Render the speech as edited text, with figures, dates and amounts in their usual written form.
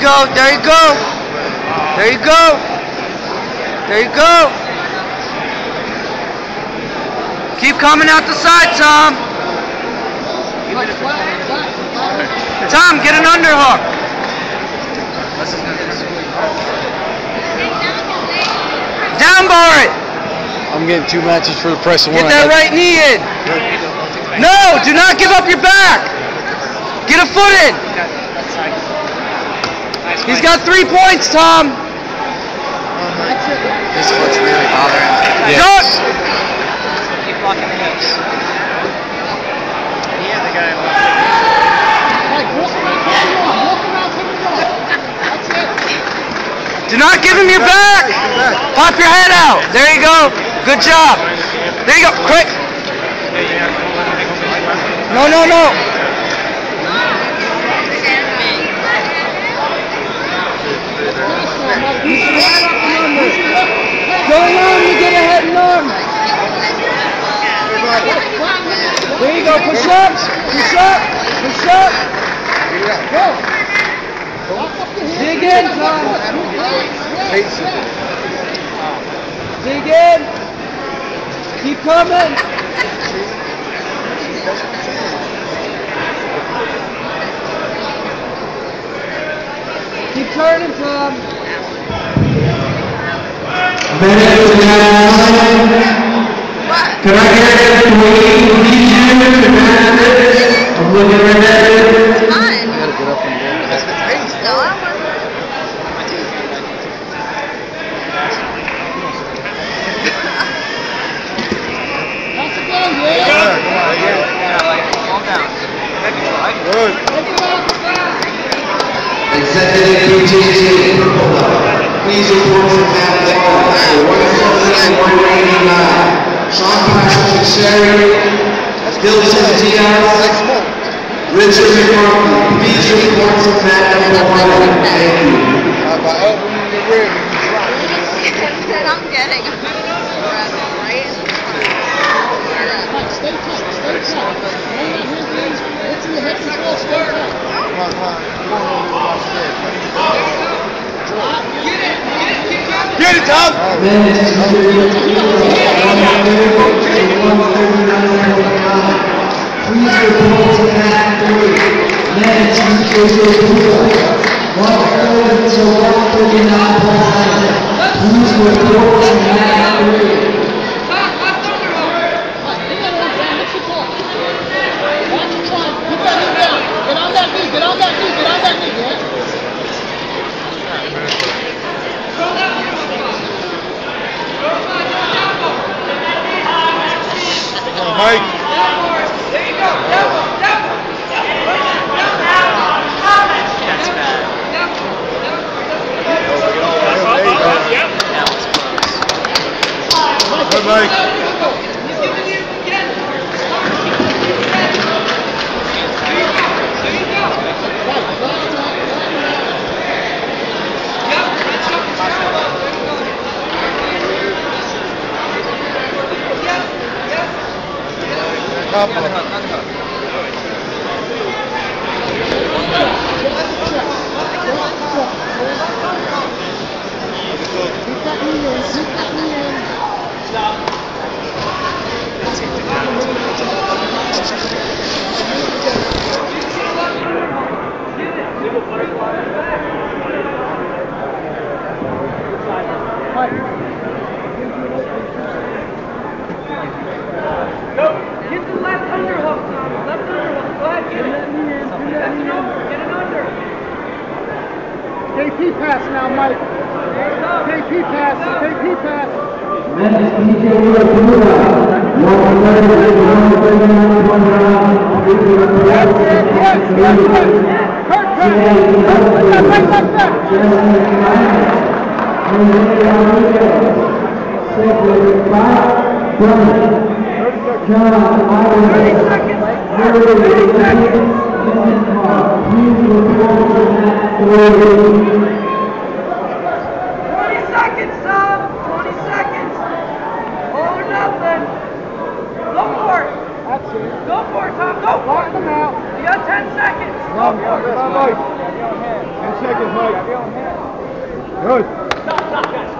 go. There you go. There you go. There you go. Keep coming out the side, Tom. Tom, get an underhook. Down bar it. I'm getting 2 matches for the price of 1. Get that right knee in. No, do not give up your back. Get a foot in. He's got 3 points, Tom. This foot's really bothering me. Duck. Keep blocking the hips. Yeah, the guy. Do not give him your back. Pop your head out. There you go. Good job. There you go. Quick. No, no, no. Go along to get a head and arm. There you go. Push up. Push up. Push up. Go. Dig in, Tom. Dig in. Keep coming. Keep turning, Tom. Can I get it to wait? I'm looking right at it. It's fine. No, I wasn't. Good. Executive PTC, please report to Matt Warren for 179. Sean Patrick Asbury, Bill Santiago, Richard McCarthy, please report to Matt Warren. Thank you. That's what I'm getting. Right? Stay tight, stay tight. It's in the head control, stay tight. Get it, Tom! Please report to Matt 3. Men's to 139.9. Please report to Matt 3. Get on that knee, yeah? Mike. There you go. That's bad. That was close. Good, Mike. Get the left underhook, Tom. Left underhook. Go ahead, get it. That's an over. Get it under. KP pass now, Mike. KP pass, KP pass. Men's PJ Blue. 139.1. That's it, yes. Hurt, right back. John, 30 seconds. 30 seconds. 20 seconds, Tom. 20 seconds. All or nothing. Go for it. That's it. Go for it, Tom. Go for it. Lock them out. You got 10 seconds. Go for it. 10 seconds, Mike. Good.